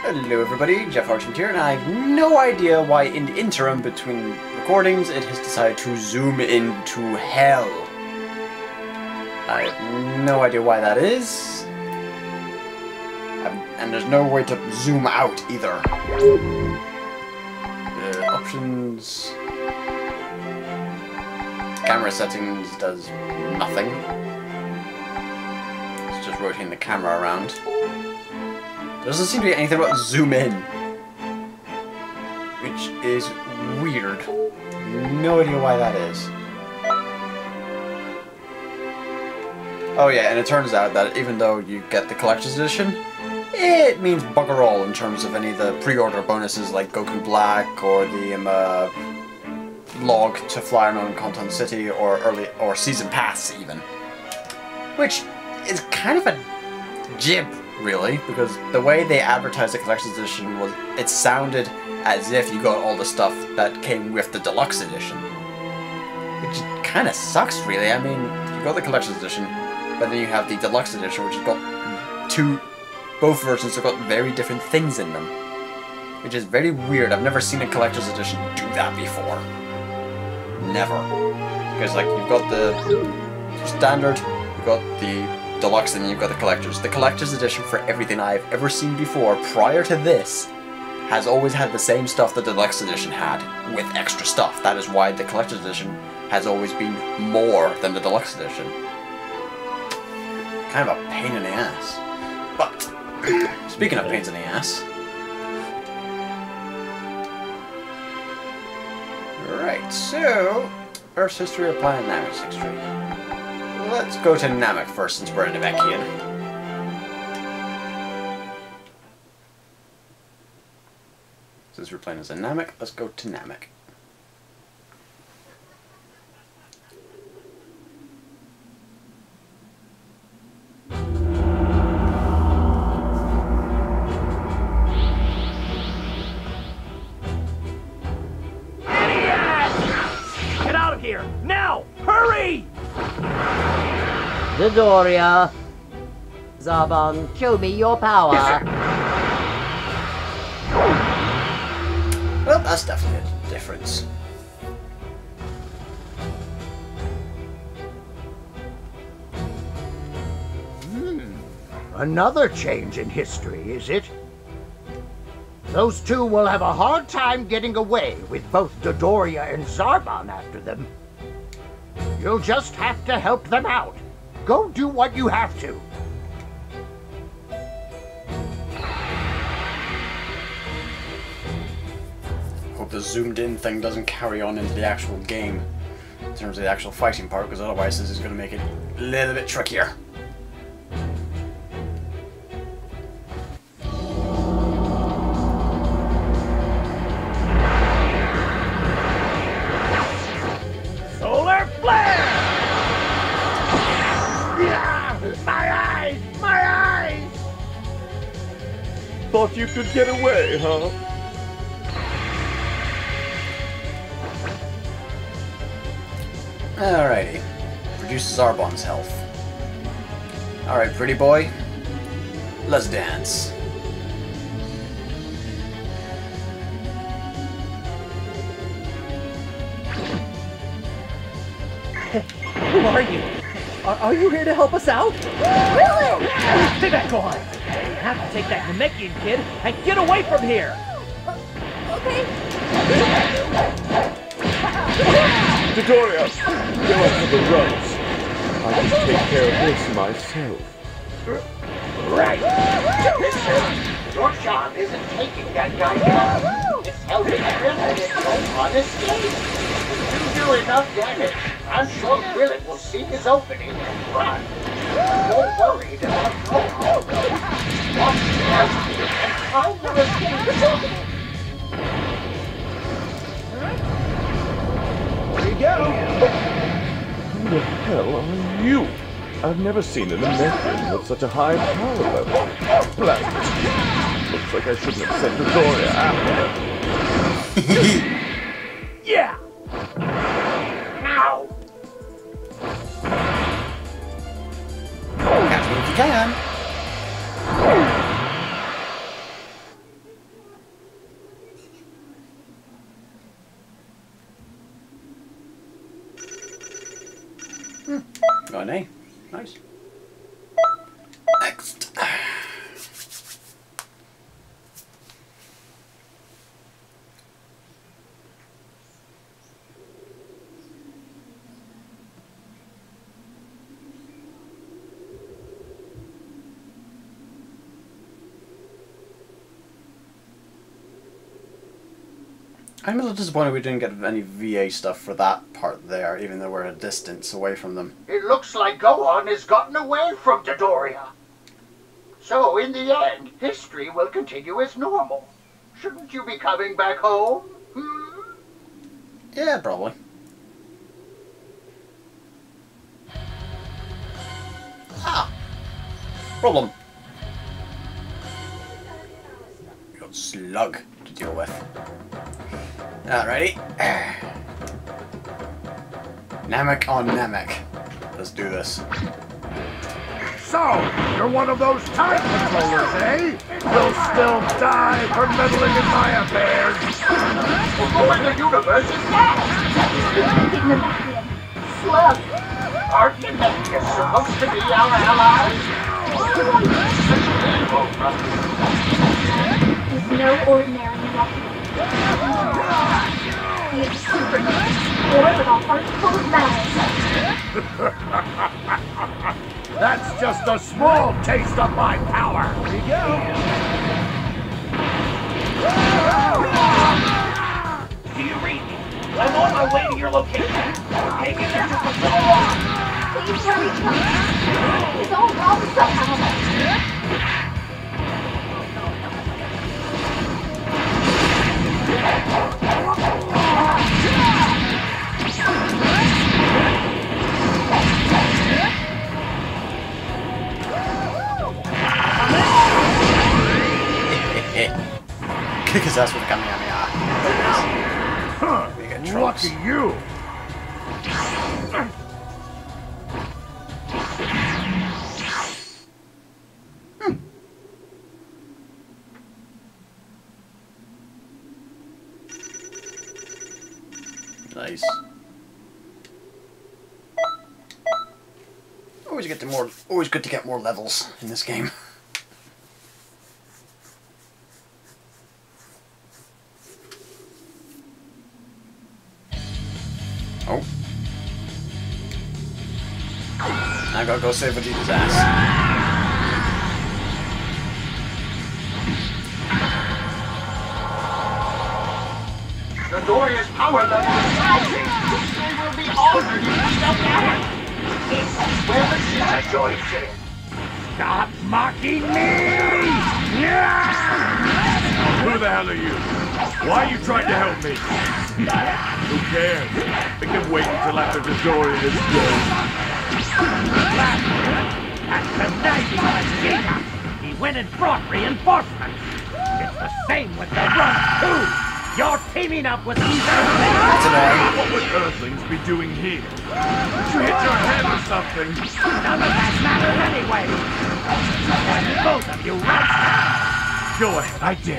Hello everybody, JaffaArchfiend here, and I have no idea why in the interim between recordings it has decided to zoom into hell. I have no idea why that is. And there's no way to zoom out either. The options... Camera settings does nothing. It's just rotating the camera around. There doesn't seem to be anything about zoom in, which is weird. No idea why that is. Oh yeah, and it turns out that even though you get the collector's edition, it means bugger all in terms of any of the pre-order bonuses like Goku Black or the log to fly around Conton City or season pass even, which is kind of a jib. Really, because the way they advertised the collector's edition was, it sounded as if you got all the stuff that came with the deluxe edition. Which kind of sucks, really. I mean, you got the collector's edition, but then you have the deluxe edition, which has got both versions have got very different things in them. Which is very weird. I've never seen a collector's edition do that before. Never. Because, like, you've got the standard, you've got the deluxe, and you've got the collector's. The collector's edition for everything I've ever seen before, prior to this, has always had the same stuff the deluxe edition had, with extra stuff. That is why the collector's edition has always been more than the deluxe edition. Kind of a pain in the ass. But, speaking of pains in the ass... Right, so... Earth's history or planet Namek's history? Let's go to Namek first, since we're in Namekian. Since we're playing as a Namek, let's go to Namek. Get out of here! Now! Hurry! Dodoria, Zarbon, show me your power. Yes, Well, that's definitely a difference. Another change in history, is it? Those two will have a hard time getting away with both Dodoria and Zarbon after them. You'll just have to help them out. Go do what you have to. Hope the zoomed in thing doesn't carry on into the actual game in terms of the actual fighting part, because otherwise this is going to make it a little bit trickier. Solar flare! My eyes! My eyes! Thought you could get away, huh? Alrighty. Reduces Zarbon's health. Alright, pretty boy. Let's dance. Who are you? Are you here to help us out? Really? Stay back, Gohan! We have to take that Namekian kid and get away from here! Okay. Dodoria, go up to the ropes. I can take care of this myself. Right. Your job isn't taking that guy down. It's helping Krillin on escape. If you do enough damage, I'm sure Krillin will see his opening and run. You're worried about Goku. Watch the rescue and find the escape. Here you go! Who the hell are you? I've never seen an Namekian with such a high power level. Blast it. Looks like I shouldn't have sent Dodoria after. Yeah! Now! Catch me if you can. Oh, nay. Nice. Next. I'm a little disappointed we didn't get any VA stuff for that part there, even though we're a distance away from them. It looks like Gohan has gotten away from Dodoria. So, in the end, history will continue as normal. Shouldn't you be coming back home? Hmm? Yeah, probably. Ah! Problem. We got Slug to deal with. Alrighty. Namek on Namek. Let's do this. So, you're one of those time controllers, eh? You'll still die for meddling in my affairs. Who in the universe is that? Taking them back in. Slug. Aren't you supposed to be our allies? He's no ordinary Namekian. He is a superman, or with a heart full of malice. That's just a small taste of my power. Here you go. Do you read me? I'm on my way to your location. Taking it just a little long. Please hurry, Trunks. It's all wrong somehow. Kick his ass with a Kamehameha. Huh. Lucky you. Nice. Always good to get more levels in this game. Oh. I gotta go save Vegeta's ass. Dodoria's power level is rising. They will be honored if we don't get it. This is where the Vegeta joins in. Stop mocking me! Who the hell are you? Why are you trying to help me? Who cares? We can wait until after Dodoria is dead. That's conniving Vegeta. He went and brought reinforcements. It's the same with the Runt, too. You're teaming up with these Earthlings. What would Earthlings be doing here? Did you hit your head or something? None of that matters anyway. Both of you right now. Go ahead, I dare.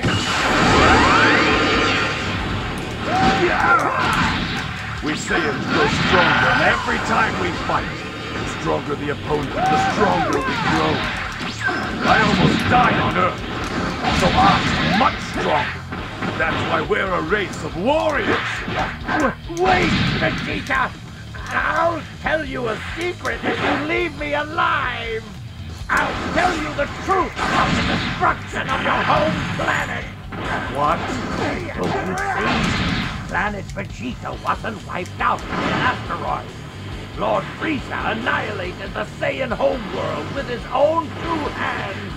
We say it grows stronger every time we fight. The stronger the opponent, the stronger we grow. I almost died on Earth, so I'm much stronger. That's why we're a race of warriors. Wait, Vegeta! I'll tell you a secret if you leave me alive! I'll tell you the truth about the destruction of your home planet! What? Don't you see? Planet Vegeta wasn't wiped out in an asteroid. Lord Frieza annihilated the Saiyan homeworld with his own 2 hands.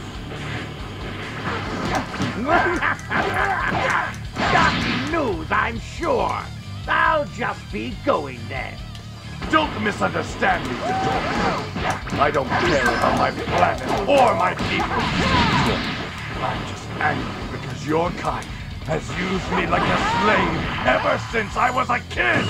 Shocking news, I'm sure. I'll just be going there. Don't misunderstand me, Dodoria. I don't care about my planet or my people. I'm just angry because your kind has used me like a slave ever since I was a kid.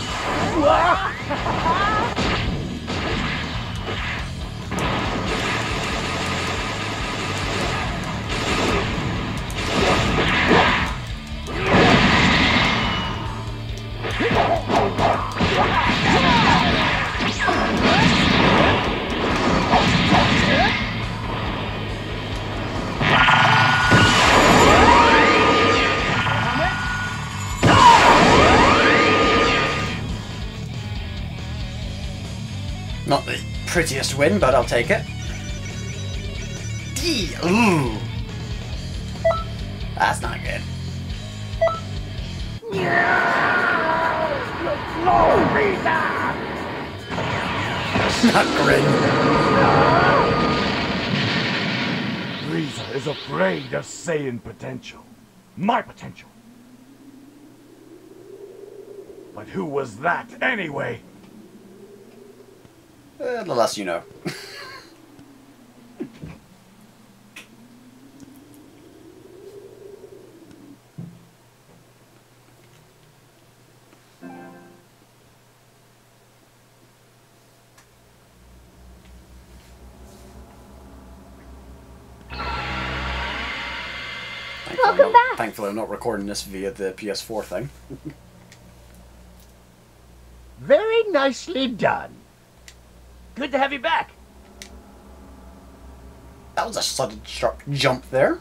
prettiest win, but I'll take it. D. Ooh. That's not good. No, Rita! Not grin. Frieza is afraid of Saiyan potential. My potential. But who was that anyway? The less you know. Welcome back. Thankfully, I'm not recording this via the PS4 thing. Very nicely done. Good to have you back. That was a sudden sharp jump there.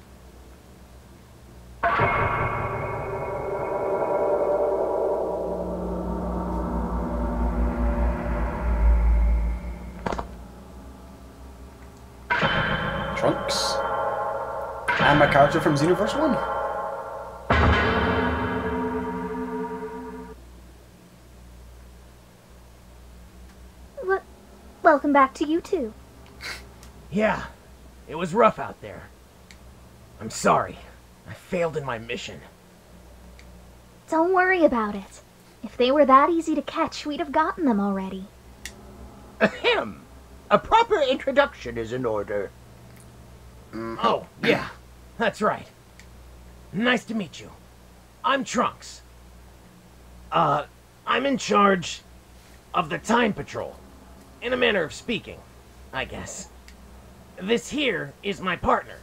Trunks. And my character from Xenoverse 1. Welcome back to you too. Yeah, it was rough out there. I'm sorry. I failed in my mission. Don't worry about it. If they were that easy to catch, we'd have gotten them already. Ahem. A proper introduction is in order. Oh, yeah. That's right. Nice to meet you. I'm Trunks. I'm in charge of the Time Patrol. In a manner of speaking, I guess. This here is my partner.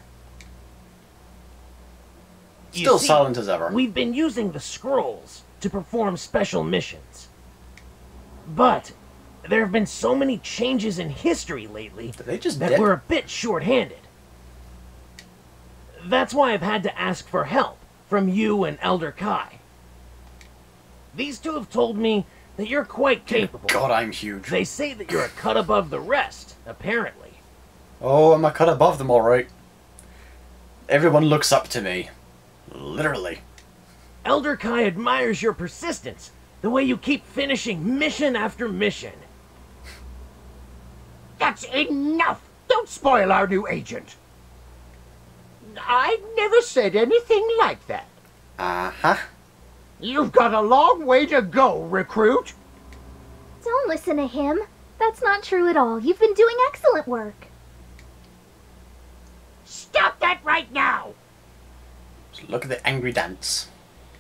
You Still see, silent as ever. We've been using the scrolls to perform special missions. But there have been so many changes in history lately Did they just that dip? we're a bit short-handed. That's why I've had to ask for help from you and Elder Kai. These two have told me that you're quite capable. God, I'm huge. They say that you're a cut above the rest, apparently. Oh, I'm a cut above them, alright. Everyone looks up to me. Literally. Elder Kai admires your persistence, the way you keep finishing mission after mission. That's enough! Don't spoil our new agent. I never said anything like that. Uh-huh. You've got a long way to go, recruit. Don't listen to him. That's not true at all. You've been doing excellent work. Stop that right now! Just look at the angry dance.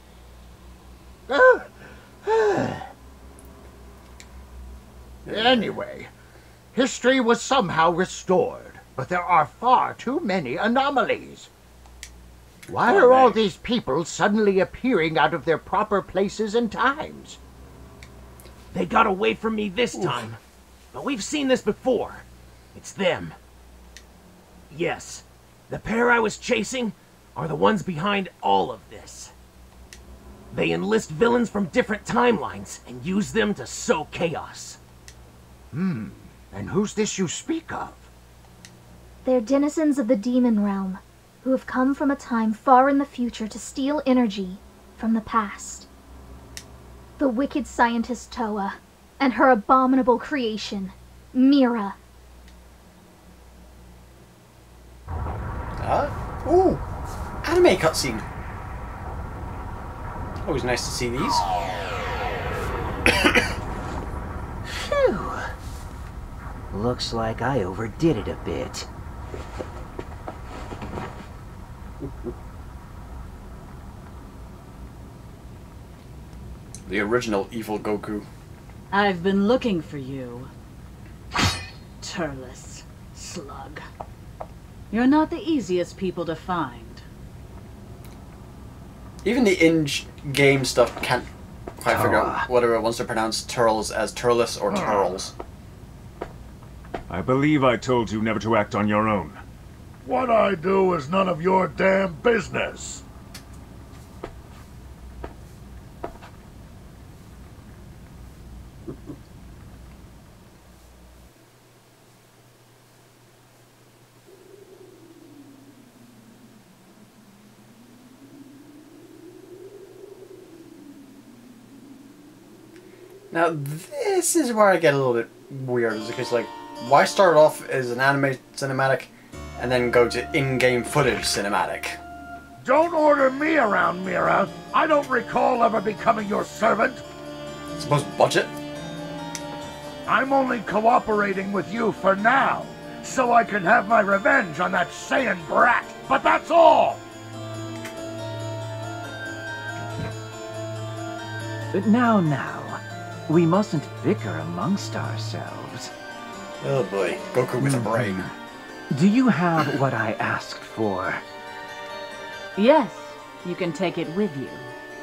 Anyway, history was somehow restored, but there are far too many anomalies. Why are all these people suddenly appearing out of their proper places and times? They got away from me this time, but we've seen this before. It's them. Yes, the pair I was chasing are the ones behind all of this. They enlist villains from different timelines and use them to sow chaos. And who's this you speak of? They're denizens of the demon realm, who have come from a time far in the future to steal energy from the past. The wicked scientist Toa, and her abominable creation, Mira. Ooh! Anime cutscene! Always nice to see these. Phew. Looks like I overdid it a bit. The original evil Goku. I've been looking for you. Turles, slug. You're not the easiest people to find. Even the in-game stuff can't quite figure out whether it wants to pronounce Turles as Turles or Turles. I believe I told you never to act on your own. What I do is none of your damn business. Now, this is where I get a little bit weird, is because, like, why start off as an anime cinematic and then go to in-game footage cinematic? Don't order me around, Mira. I don't recall ever becoming your servant. Suppose budget? I'm only cooperating with you for now, so I can have my revenge on that Saiyan brat. But that's all! But now. We mustn't bicker amongst ourselves. Oh boy, Goku with a brain. Do you have what I asked for? Yes, you can take it with you.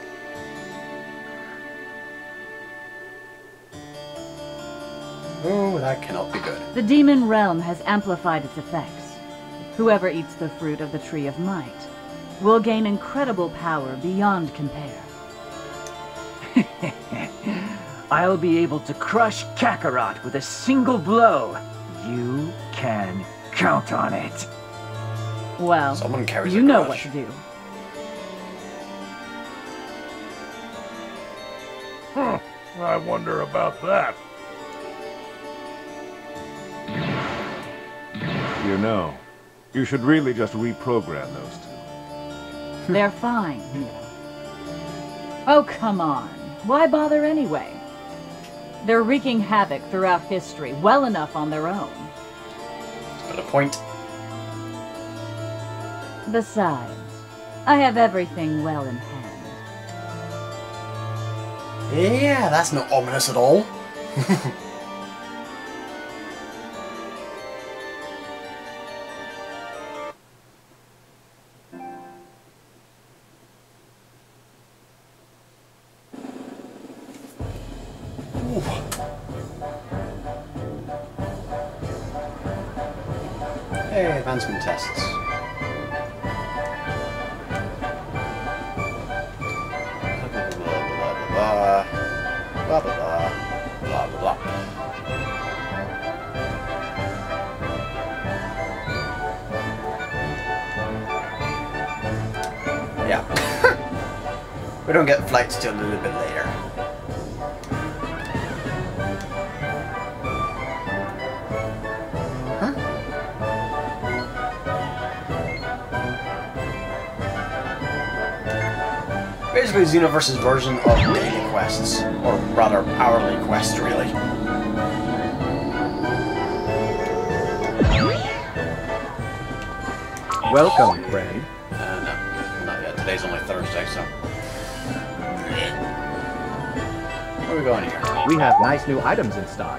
Oh, that cannot be good. The demon realm has amplified its effects. Whoever eats the fruit of the Tree of Might will gain incredible power beyond compare. I'll be able to crush Kakarot with a single blow. You can count on it. Well, Someone carries you a know grudge. what to do. Huh. I wonder about that. You know, you should really just reprogram those two. They're fine, Mira. Oh, come on. Why bother anyway? They're wreaking havoc throughout history well enough on their own. Got a point. Besides, I have everything well in hand. Yeah, that's not ominous at all. Hey, advancement tests. Blah blah blah blah blah blah blah blah. Yeah. We don't get flights till a little bit later. Basically, Xenoverse's version of daily quests, or rather, hourly quests, really. Welcome, friend. No, not yet. Today's only Thursday, so. Where are we going here? We have nice new items in stock.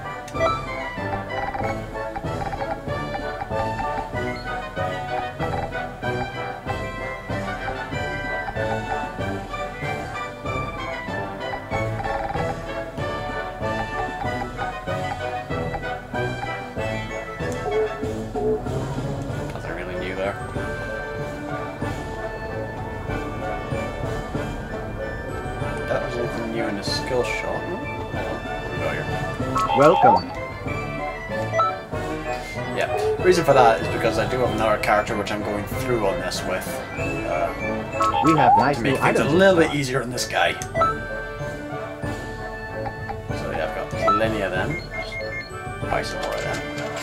Nothing really new there. That was anything new in the skill shot. Hold on. Where we go here? Welcome. Yeah. The reason for that is because I do have another character which I'm going through on this with. We have nice To new make things items a in little stock. bit easier on this guy. So yeah, I've got plenty of them. Just buy some more of them.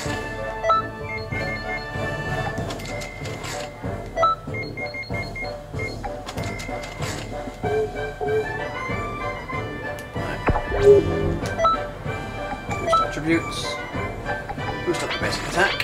Boost attributes. Boost up the basic attack.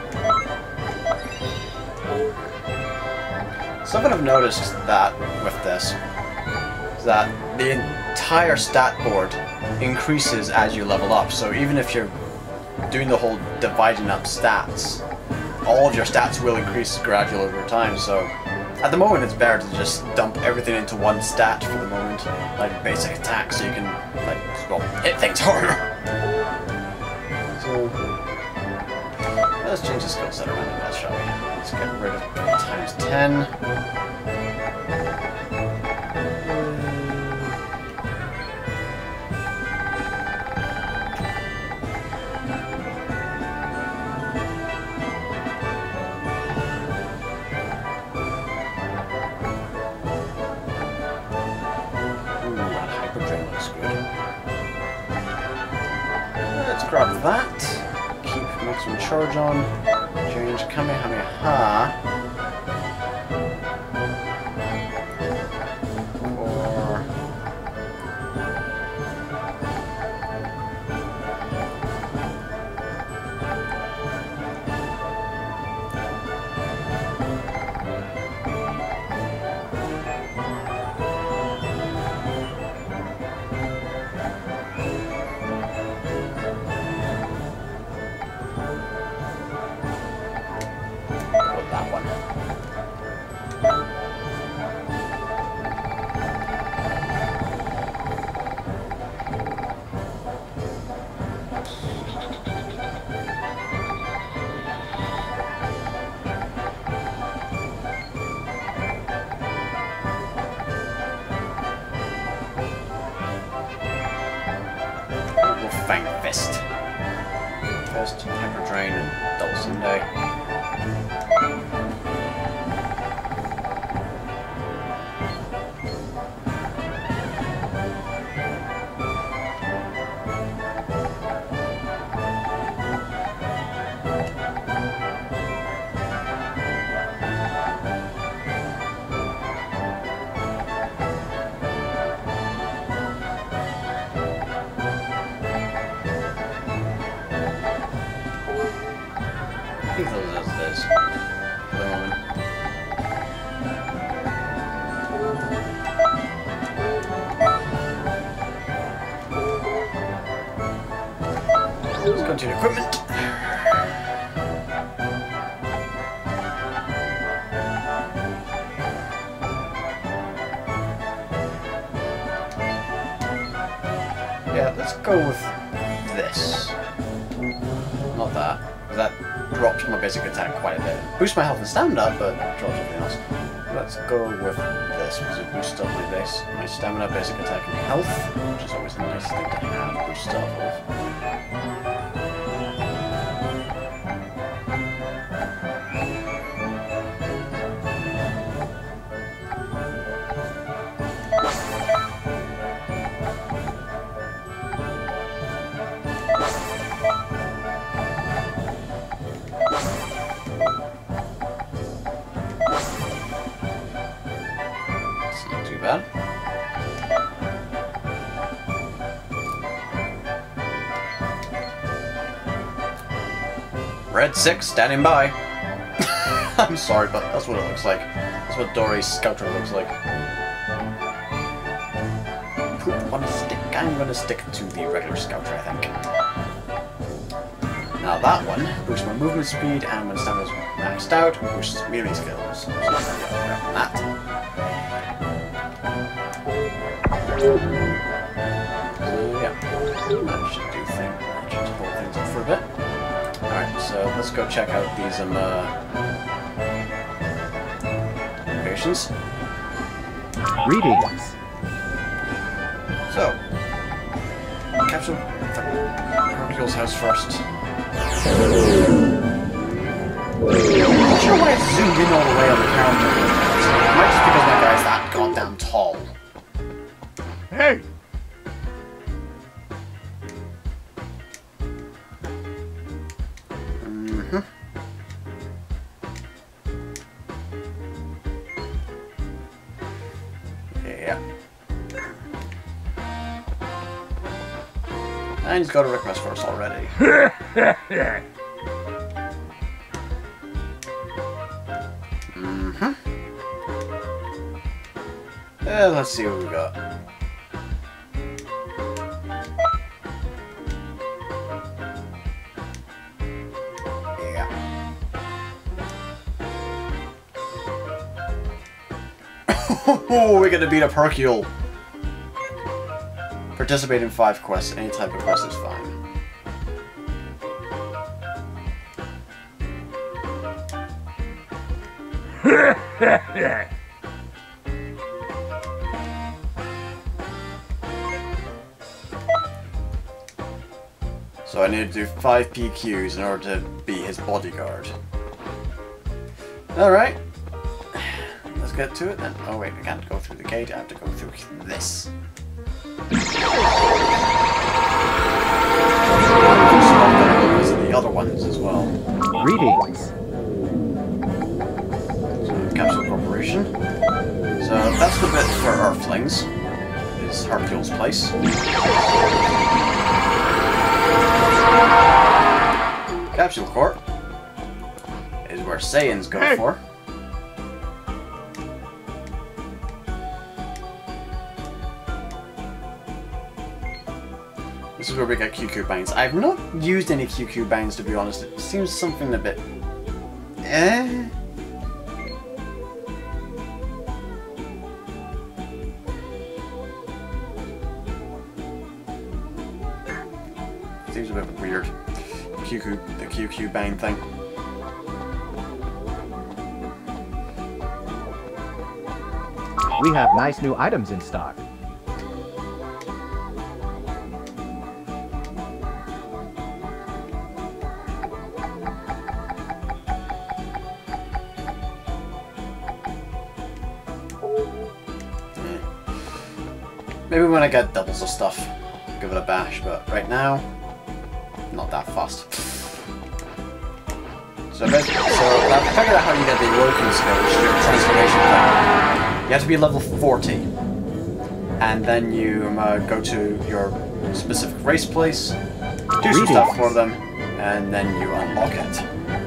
Something I've noticed that with this is that the entire stat board increases as you level up. So even if you're doing the whole dividing up stats, all of your stats will increase gradually over time. So at the moment it's better to just dump everything into one stat for the moment, like basic attack, so you can hit things harder. So let's change the skill set around a bit, shall we? Let's get rid of times 10. Ooh, that hyperdrive looks good. grab that. Keep maximum charge on. Change Kamehameha. Fist, Hyper Drain, and Double Sunday. I think those as this. For the moment. Let's go to the equipment. Yeah, let's go with this. Not that. That drops my basic attack quite a bit. Boosts my health and stamina, but drops everything else. Let's go with this, because it boosts up my stamina, basic attack, and health, which is always a nice thing to have, boost stuff with. Bad. Red 6 standing by. I'm sorry, but that's what it looks like. That's what Dory's Scouter looks like. Poop on a stick. I'm gonna stick to the regular Scouter, I think. Now that one boosts my movement speed, and when stamina's maxed out, boosts melee skills. So I'm gonna grab that. Yeah, that should do things. That should hold things up for a bit. Alright, so let's go check out these locations. Greetings. So, capture Hercule's house first. I'm not sure why I zoomed in all the way on the character. It might just because my guy's that goddamn tall. Hey! Yeah. And he's got a request for us already. Let's see what we got. Yeah. Oh, we're gonna beat up Hercule. Participate in 5 quests. Any type of quest is fine. So I need to do 5 PQs in order to be his bodyguard. Alright. Let's get to it then. Oh wait, I can't go through the gate, I have to go through this. So I'm going to go visit the other ones as well. Greetings. So, Capsule Corporation. So that's the bit for Earthlings. Is Hercule's place. Capsule Corp is where Saiyans go for. This is where we get QQ Bangs. I've not used any QQ Bangs, to be honest. It seems something a bit... Seems a bit weird. The QQ Bang thing. We have nice new items in stock. Maybe when I get doubles of stuff, give it a bash, but right now, not that fast. So I've figured out how you get the awoken skill, which is your transformation thing. You have to be level 40, and then you go to your specific race place, do some stuff for them, and then you unlock it.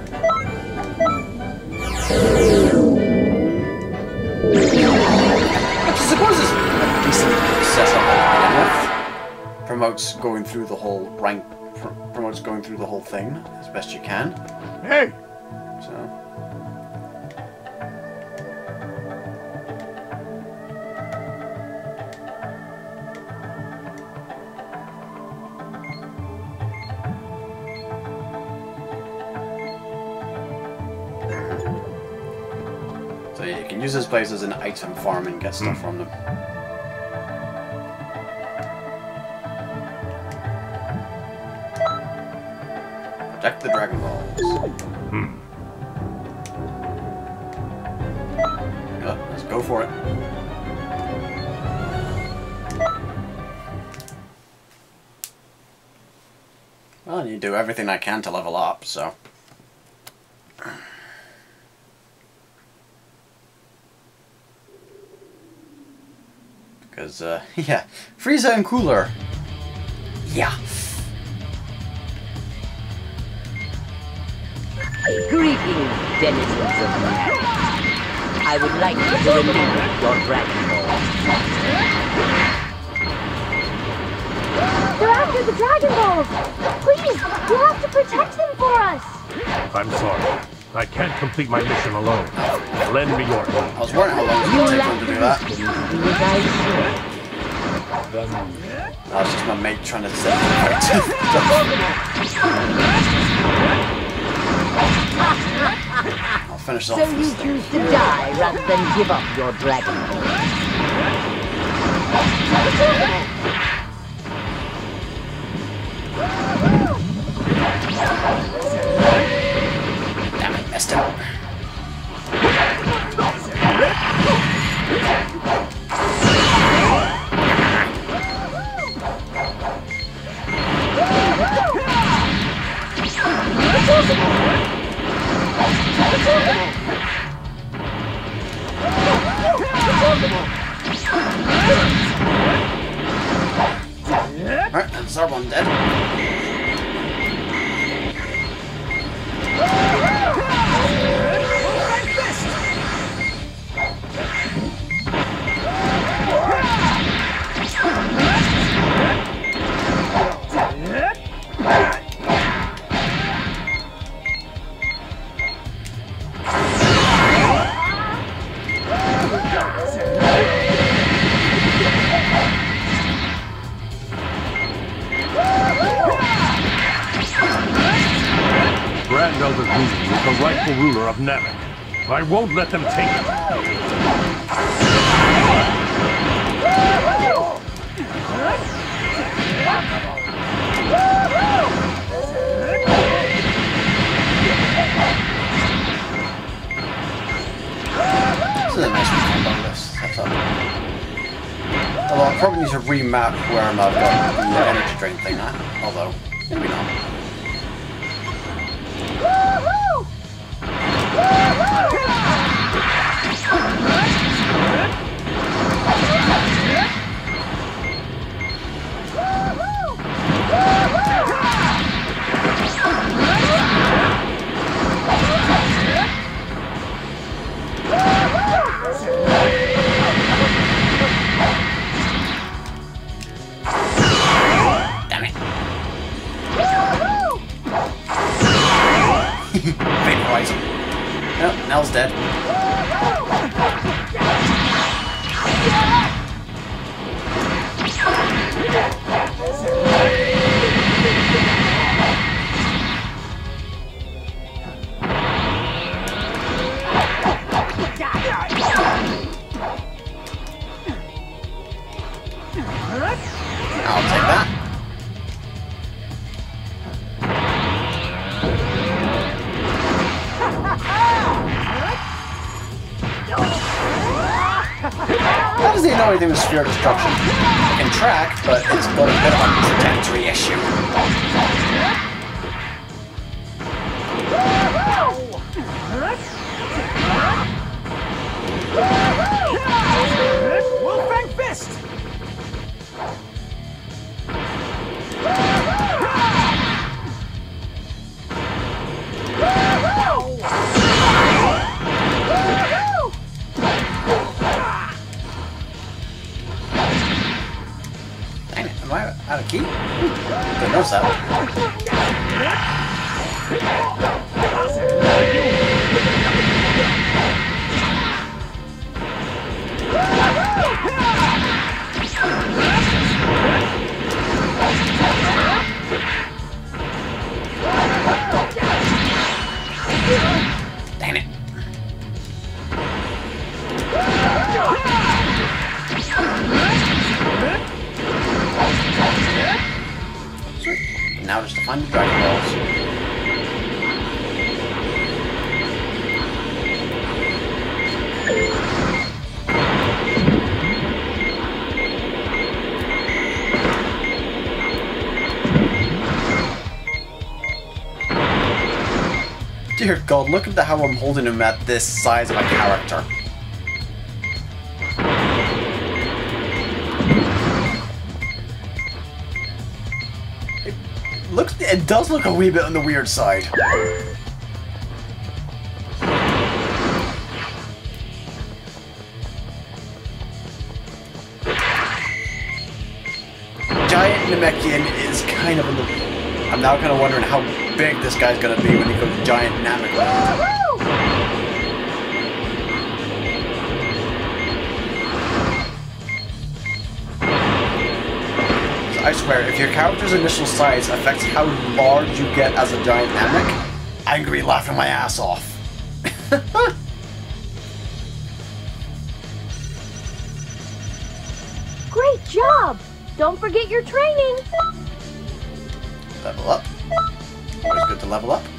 Which I suppose is a decent setup to begin with. Promotes going through the whole rank, promotes going through the whole thing as best you can. Hey! So. So yeah, you can use this place as an item farm and get stuff from them. Protect the Dragon Balls. Yeah, let's go for it. Well, I need to do everything I can to level up, so... Because, yeah, Frieza and Cooler. Yeah. Greetings, denizens of Namek. I would like you to remove your Dragon Ball. They're after the Dragon Balls! Please, you have to protect them for us! I'm sorry. I can't complete my mission alone. Lend me your aid. I was wondering how long it was going to take for him to do that. That was just my mate trying to set me I'll finish off So this you thing. choose to die rather than give up your Dragon Ball. Damn it, messed up. Alright, that's our one dead. Grand Elder Wu is the rightful ruler of Namek. I won't let them take it. This is a nice combo list. That's up. Although I probably need to remap where I've got the energy drain thing at. Although Maybe not. Damn it. Vaporize him. Nope, Nell's dead. I'll take that. That is the annoying thing with sphere destruction. It can track, but it's got a bit of a trajectory issue. Wolfang Fist! Dang it, am I out of key? Didn't notice that. Dang it. Sweet. Now just to find the Dragon Balls. Dear God, look at how I'm holding him at this size of a character. It does look a wee bit on the weird side. Giant Namekian is kind of in the... I'm now kind of wondering how big this guy's gonna be when he goes giant Namek land. I swear, if your character's initial size affects how large you get as a giant Namek, I'm gonna be laughing my ass off. Great job! Don't forget your training! Level up. Always good to level up.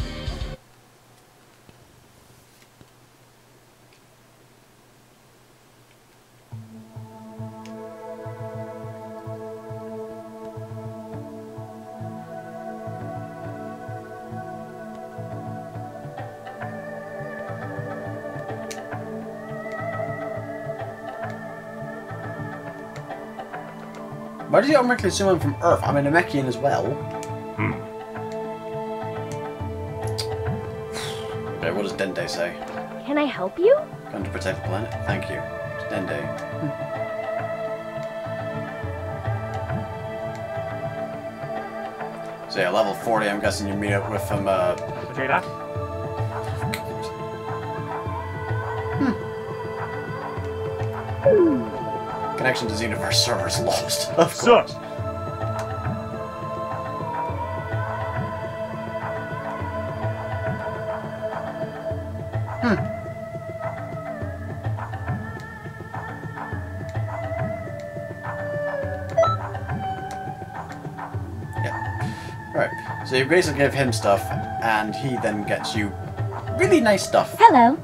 Why did you automatically assume I'm from Earth? I'm a Namekian as well. Okay, what does Dende say? Can I help you? Come to protect the planet? Thank you. It's Dende. So yeah, level 40, I'm guessing you meet up with him, Potato? Connection to Xenoverse servers lost. Of Sir. course. Yeah. Right. So you basically give him stuff, and he then gets you really nice stuff. Hello.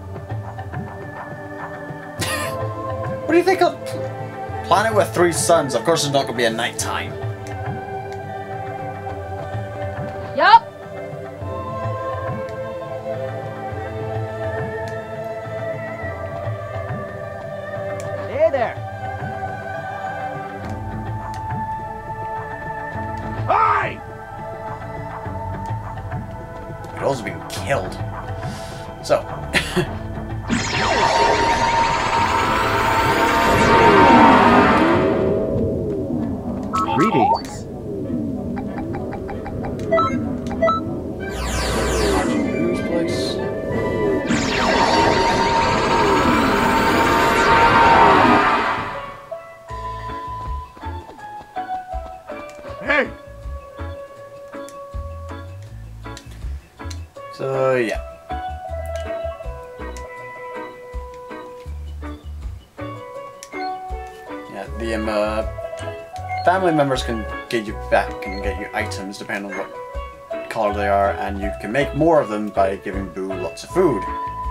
What do you think of planet with 3 suns? Of course, it's not going to be a nighttime. there! Hi! Could also been killed. So. Greetings. Whose place? Hey! So, yeah. Yeah, the family members can get you items depending on what color they are, and you can make more of them by giving Boo lots of food.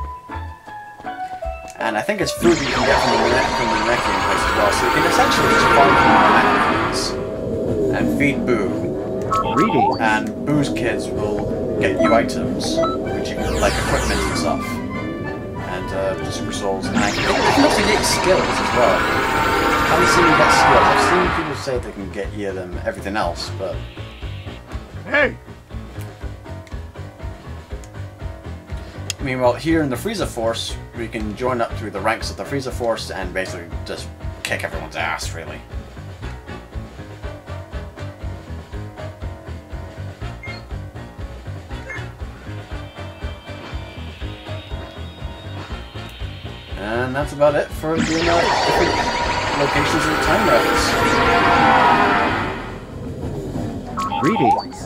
And I think it's food that you can get from the Namekian place as well, so you can essentially just farm from the Namekians and feed Boo. Greetings. And Boo's kids will get you items, which you can, like equipment and stuff, and super souls. And I think you can also get skills as well. I haven't seen you get skills. I've seen people say they can get you them everything else, but Hey! meanwhile, here in the Frieza Force, we can join up through the ranks of the Frieza Force and basically just kick everyone's ass, really. And that's about it for the different locations and time reference. Greetings.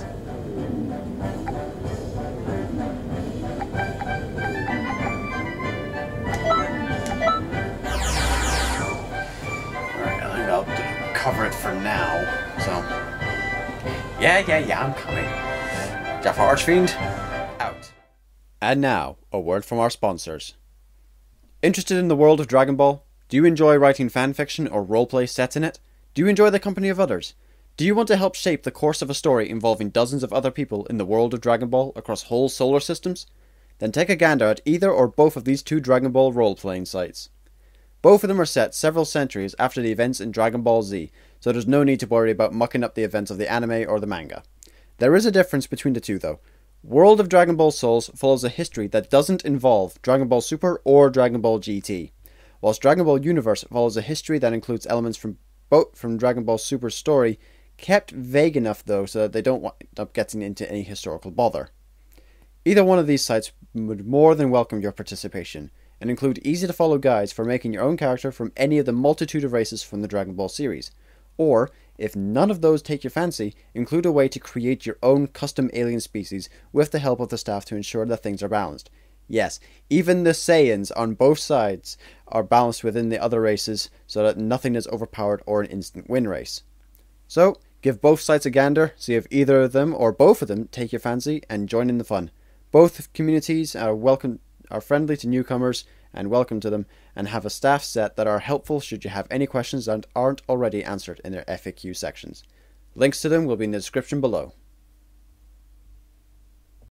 Alright, I think I'll cover it for now. So, yeah, I'm coming. JaffaArchfiend, out. And now, a word from our sponsors. Interested in the world of Dragon Ball? Do you enjoy writing fanfiction or roleplay sets in it? Do you enjoy the company of others? Do you want to help shape the course of a story involving dozens of other people in the world of Dragon Ball across whole solar systems? Then take a gander at either or both of these two Dragon Ball role-playing sites. Both of them are set several centuries after the events in Dragon Ball Z, so there's no need to worry about mucking up the events of the anime or the manga. There is a difference between the two though. World of Dragon Ball Souls follows a history that doesn't involve Dragon Ball Super or Dragon Ball GT, whilst Dragon Ball Universe follows a history that includes elements from Dragon Ball Super's story, kept vague enough though so that they don't wind up getting into any historical bother. Either one of these sites would more than welcome your participation, and include easy to follow guides for making your own character from any of the multitude of races from the Dragon Ball series, or, if none of those take your fancy, include a way to create your own custom alien species with the help of the staff to ensure that things are balanced. Yes, even the Saiyans on both sides are balanced within the other races so that nothing is overpowered or an instant win race. So, give both sites a gander, see if either of them or both of them take your fancy, and join in the fun. Both communities are friendly to newcomers and welcome to them, and have a staff set that are helpful should you have any questions that aren't already answered in their FAQ sections. Links to them will be in the description below.